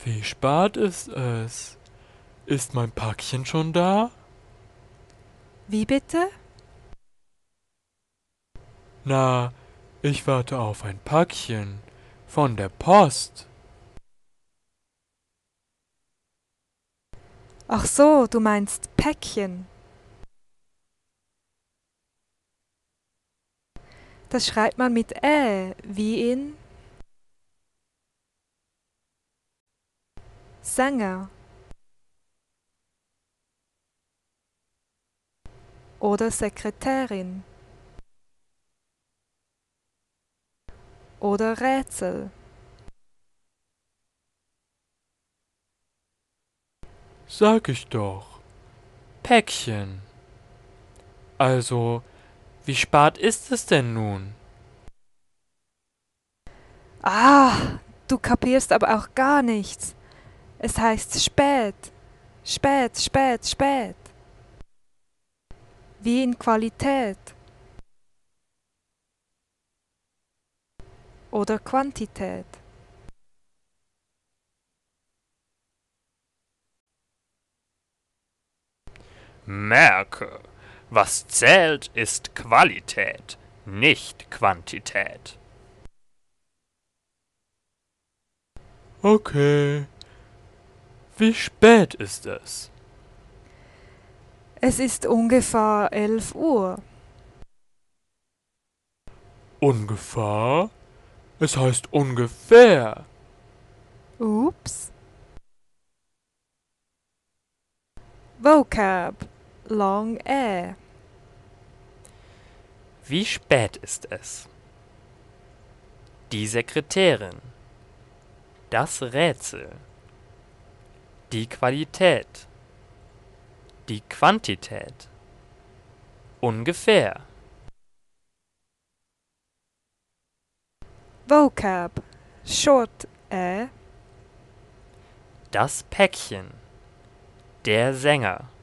Wie spät ist es? Ist mein Päckchen schon da? Wie bitte? Na, ich warte auf ein Päckchen von der Post. Ach so, du meinst Päckchen. Das schreibt man mit wie in Sänger oder Sekretärin oder Rätsel. Sag ich doch. Päckchen. Also, wie spät ist es denn nun? Ah, du kapierst aber auch gar nichts. Es heißt spät, spät, spät, spät. Wie in Qualität oder Quantität. Merke, was zählt, ist Qualität, nicht Quantität. Okay. Wie spät ist es? Es ist ungefähr 11 Uhr. Ungefähr? Es heißt ungefähr. Ups. Vocab. Long Wie spät ist es? Die Sekretärin. Das Rätsel. Die Qualität. Die Quantität. Ungefähr. Vocab. Short Das Päckchen. Der Sänger.